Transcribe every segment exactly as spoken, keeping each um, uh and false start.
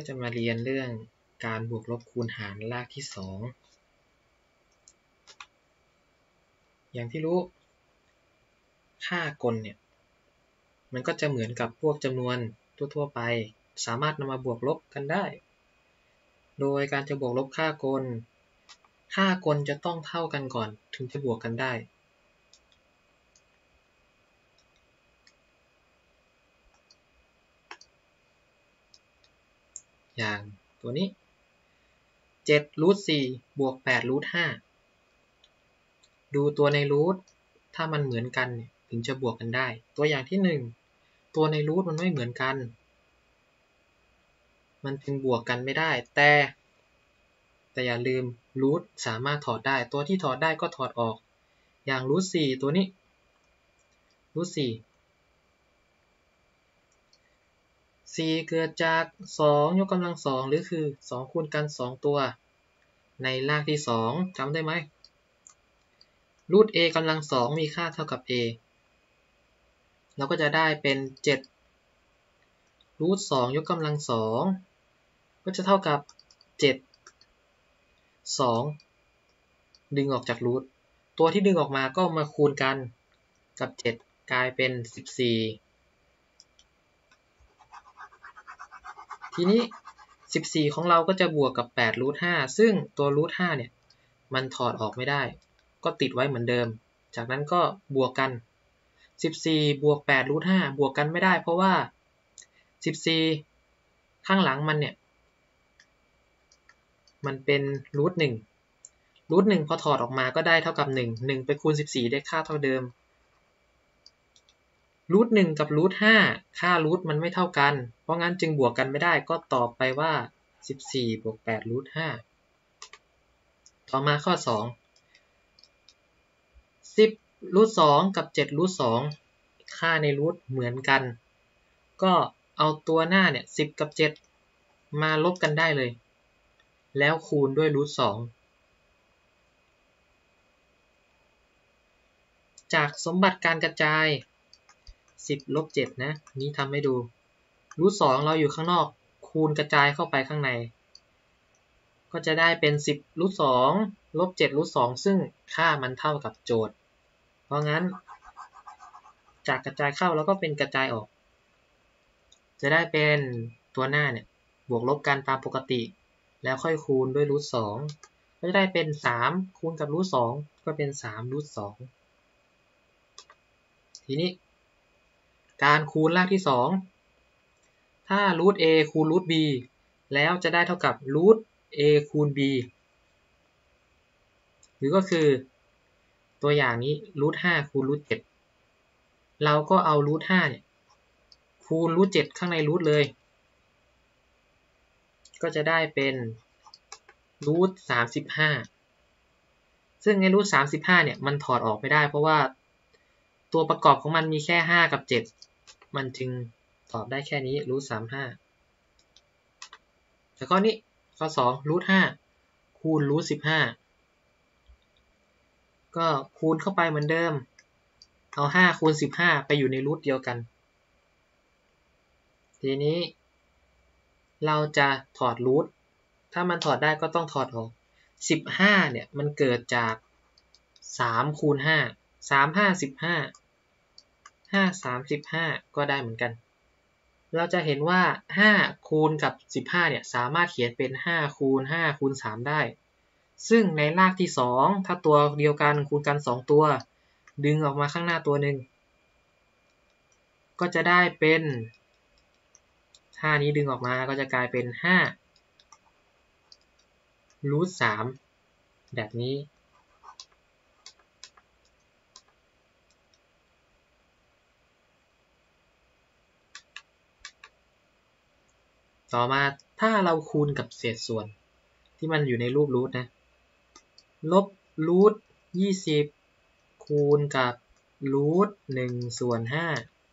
จะมาเรียนเรื่องการบวกลบคูณหารรากที่สองอย่างที่รู้ค่ากลเนี่ยมันก็จะเหมือนกับพวกจำนวนทั่วๆไปสามารถนำมาบวกลบกันได้โดยการจะบวกลบค่ากลค่ากลจะต้องเท่ากันก่อนถึงจะบวกกันได้อย่างตัวนี้เจ็ดรูทสี่บวกแปดรูทห้าดูตัวในรูทถ้ามันเหมือนกันถึงจะบวกกันได้ตัวอย่างที่หนึ่งตัวในรูทมันไม่เหมือนกันมันจึงบวกกันไม่ได้แต่แต่อย่าลืมรูทสามารถถอดได้ตัวที่ถอดได้ก็ถอดออกอย่างรูทสี่ตัวนี้รูทสี่สี่เกิดจากสองยกกำลังสองหรือคือสองคูณกันสองตัวในรากที่สองจำได้ไหมรูท a กำลังสองมีค่าเท่ากับ a เราก็จะได้เป็นเจ็ดรูทสองยกกำลังสองก็จะเท่ากับเจ็ด สองดึงออกจากรูทตัวที่ดึงออกมาก็มาคูณกันกับเจ็ดกลายเป็นสิบสี่ทีนี้สิบสี่ของเราก็จะบวกกับแปดรูทห้าซึ่งตัวรูทห้าเนี่ยมันถอดออกไม่ได้ก็ติดไว้เหมือนเดิมจากนั้นก็บวกกันสิบสี่บวกแปดรูทห้าบวกกันไม่ได้เพราะว่าสิบสี่ข้างหลังมันเนี่ยมันเป็นรูทหนึ่งรูทหนึ่งพอถอดออกมาก็ได้เท่ากับหนึ่ง หนึ่งไปคูณสิบสี่ได้ค่าเท่าเดิมรูทหนึ่งกับรูทห้าค่ารูทมันไม่เท่ากันเพราะงั้นจึงบวกกันไม่ได้ก็ตอบไปว่าสิบสี่บวกแปดรูทห้าต่อมาข้อสองสิบรูทสองกับเจ็ดรูทสองค่าในรูทเหมือนกันก็เอาตัวหน้าเนี่ยสิบกับเจ็ดมาลบกันได้เลยแล้วคูณด้วยรูทสองจากสมบัติการกระจายสิบลบเจ็ดนะนี้ทำให้ดูรูทสองเราอยู่ข้างนอกคูณกระจายเข้าไปข้างในก็จะได้เป็นสิบรูทสองลบเจ็ดรูทสองซึ่งค่ามันเท่ากับโจทย์เพราะงั้นจากกระจายเข้าแล้วก็เป็นกระจายออกจะได้เป็นตัวหน้าเนี่ยบวกลบกันตามปกติแล้วค่อยคูณด้วยรูทสองก็จะได้เป็นสามคูณกับรูทสองก็เป็นสามรูทสองทีนี้การคูณรากที่สองถ้ารูท a คูณรูท b แล้วจะได้เท่ากับรูท a คูณ b หรือก็คือตัวอย่างนี้รูทห้าคูณรูทเจ็ดเราก็เอารูทห้าเนี่ยคูณรูทเจ็ดข้างในรูทเลยก็จะได้เป็นรูทสามสิบห้าซึ่งในรูทสามสิบห้าเนี่ยมันถอดออกไม่ได้เพราะว่าตัวประกอบของมันมีแค่ห้ากับเจ็ดมันจึงตอบได้แค่นี้รูทสามสิบห้าแล้วก็นี้ข้อสองรูทห้าคูณรูทสิบห้าก็คูณเข้าไปเหมือนเดิมเอาห้าคูณสิบห้าไปอยู่ในรูทเดียวกันทีนี้เราจะถอดรูทถ้ามันถอดได้ก็ต้องถอดออกสิบห้าเนี่ยมันเกิดจากสามคูณห้า สาม ห้า สิบห้า ห้า สาม สิบห้าก็ได้เหมือนกันเราจะเห็นว่าห้าคูณกับสิบห้าเนี่ยสามารถเขียนเป็นห้าคูณห้าคูณสามได้ซึ่งในรากที่สองถ้าตัวเดียวกันคูณกันสองตัวดึงออกมาข้างหน้าตัวหนึ่งก็จะได้เป็นห้านี้ดึงออกมาก็จะกลายเป็นห้ารูทสามแบบนี้ต่อมาถ้าเราคูณกับเศษส่วนที่มันอยู่ในรูปรูทนะลบรูทยี่สิบคูณกับรูทหนึ่งส่วนห้า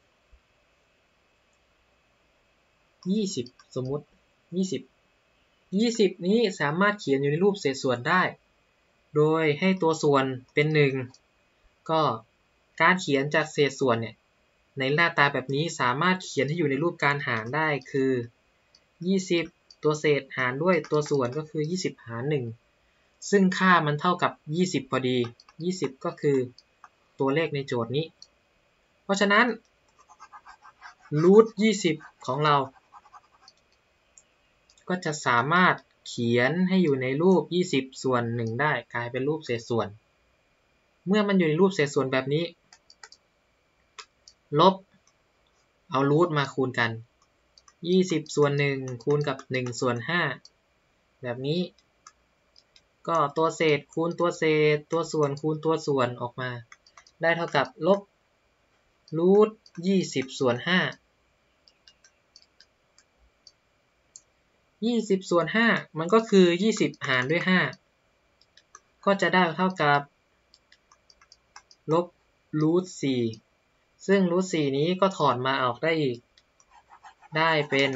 ยี่สิบสมมุติยี่สิบ ยี่สิบนี้สามารถเขียนอยู่ในรูปเศษส่วนได้โดยให้ตัวส่วนเป็นหนึ่งก็การเขียนจากเศษส่วนเนี่ยในหน้าตาแบบนี้สามารถเขียนให้อยู่ในรูปการหารได้คือยี่สิบตัวเศษหารด้วยตัวส่วนก็คือยี่สิบหารหนึ่งซึ่งค่ามันเท่ากับยี่สิบพอดียี่สิบก็คือตัวเลขในโจทย์นี้เพราะฉะนั้นรูทยี่สิบของเราก็จะสามารถเขียนให้อยู่ในรูปยี่สิบส่วนหนึ่งได้กลายเป็นรูปเศษส่วนเมื่อมันอยู่ในรูปเศษส่วนแบบนี้ลบเอารูทมาคูณกันยี่สิบส่วนหนึ่งคูณกับหนึ่งส่วนห้าแบบนี้ก็ตัวเศษคูณตัวเศษตัวส่วนคูณตัวส่วนออกมาได้เท่ากับลบรูทยี่สิบส่วนห้ายี่สิบส่วนห้ามันก็คือยี่สิบหารด้วยห้าก็จะได้เท่ากับลบรูทสี่ซึ่งรูทสี่นี้ก็ถอดมาออกได้อีกได้เป็น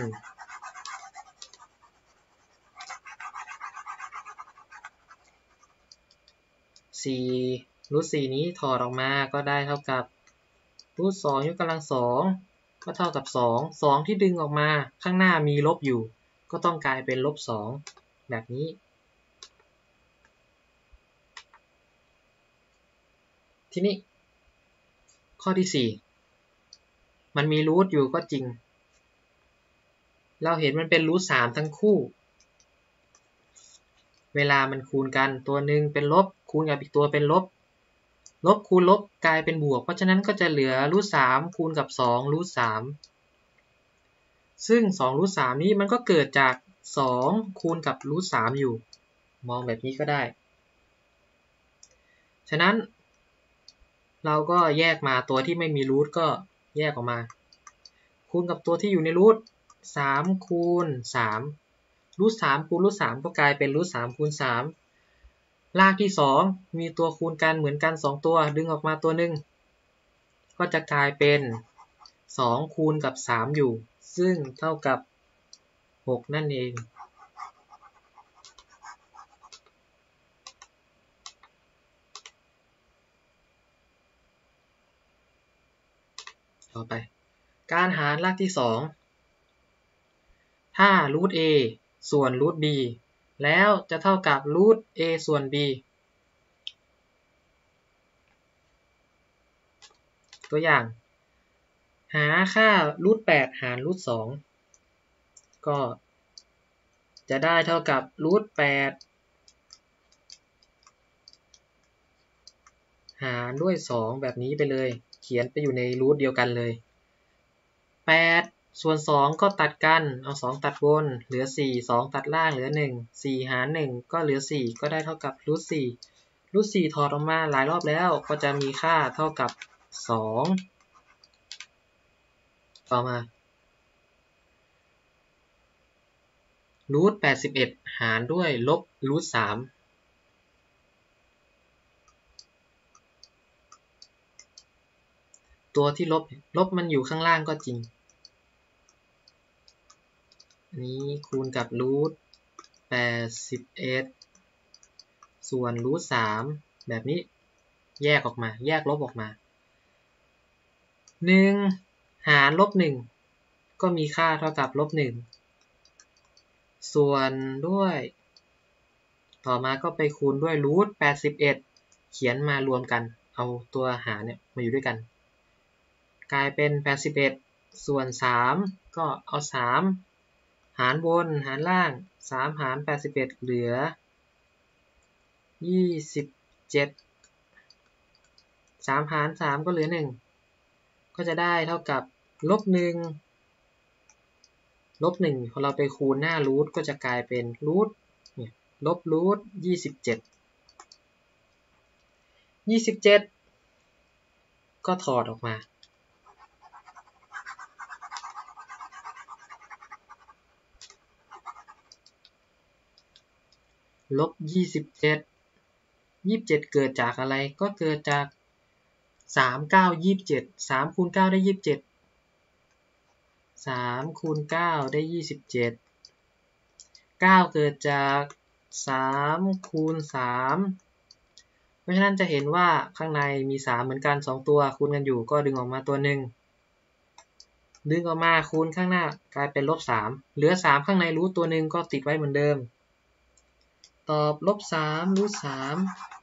สี่รูทสี่นี้ถอดออกมาก็ได้เท่ากับรูทสองยกกำลังสองก็เท่ากับสอง สองที่ดึงออกมาข้างหน้ามีลบอยู่ก็ต้องกลายเป็นลบสองแบบนี้ทีนี้ข้อที่สี่มันมีรูทอยู่ก็จริงเราเห็นมันเป็นรูทสามทั้งคู่เวลามันคูณกันตัวหนึ่งเป็นลบคูณกับอีกตัวเป็นลบลบคูณลบกลายเป็นบวกเพราะฉะนั้นก็จะเหลือรูทสามคูณกับสองรูทสามซึ่งสองรูทสามนี้มันก็เกิดจากสองคูณกับรูทสามอยู่มองแบบนี้ก็ได้ฉะนั้นเราก็แยกมาตัวที่ไม่มีรูทก็แยกออกมาคูณกับตัวที่อยู่ในรูทสามคูณสามรูทสามคูณรูทสามก็กลายเป็นรูทสามคูณสามรากที่สองมีตัวคูณกันเหมือนกันสองตัวดึงออกมาตัวหนึ่งก็จะกลายเป็นสองคูณกับสามอยู่ซึ่งเท่ากับหกนั่นเองต่อไปการหารรากที่สองถ้ารูท a ส่วนรูท b แล้วจะเท่ากับรูท a ส่วน b ตัวอย่างหาค่ารูทแปดหารรูทสองก็จะได้เท่ากับรูทแปดหารด้วยสองแบบนี้ไปเลยเขียนไปอยู่ในรูทเดียวกันเลยแปดส่วนสองก็ตัดกันเอาสองตัดบนเหลือสี่ สองตัดล่างเหลือหนึ่ง สี่หารหนึ่งก็เหลือสี่ก็ได้เท่ากับรูทสี่รูทสี่ถอดออกมาหลายรอบแล้วก็จะมีค่าเท่ากับสองต่อมารูทแปดสิบเอ็ดหารด้วยลบรูทสามตัวที่ลบลบมันอยู่ข้างล่างก็จริงอันนี้คูณกับรูทแปดสิบเอ็ดส่วนรูทสามแบบนี้แยกออกมาแยกลบออกมาหนึ่งหารลบหนึ่งก็มีค่าเท่ากับลบหนึ่งส่วนด้วยต่อมาก็ไปคูณด้วยรูทแปดสิบเอ็ดเขียนมารวมกันเอาตัวหารเนี่ยมาอยู่ด้วยกันกลายเป็นแปดสิบเอ็ดส่วนสามก็เอาสามหารบนหารล่างสามหารแปดสิบเอ็ดเหลือยี่สิบเจ็ดสามหารสามก็เหลือหนึ่งก็จะได้เท่ากับลบหนึ่งลบหนึ่งพอเราไปคูณหน้ารูทก็จะกลายเป็นรูทเนี่ยลบรูทยี่สิบเจ็ดยี่สิบเจ็ดก็ถอดออกมาลบยี่สิบเจ็ด ยี่สิบเจ็ดเกิดจากอะไรก็เกิดจากสาม เก้า ยี่สิบเจ็ด สามคูณเก้าได้ยี่สิบเจ็ดสามคูณเก้าได้ยี่สิบเจ็ดเก้าเกิดจากสามคูณสามเพราะฉะนั้นจะเห็นว่าข้างในมีสามเหมือนกันสองตัวคูณกันอยู่ก็ดึงออกมาตัวหนึ่งดึงออกมาคูณข้างหน้ากลายเป็นลบสามเหลือสามข้างในรูทตัวหนึ่งก็ติดไว้เหมือนเดิมตอบลบสามรูทสาม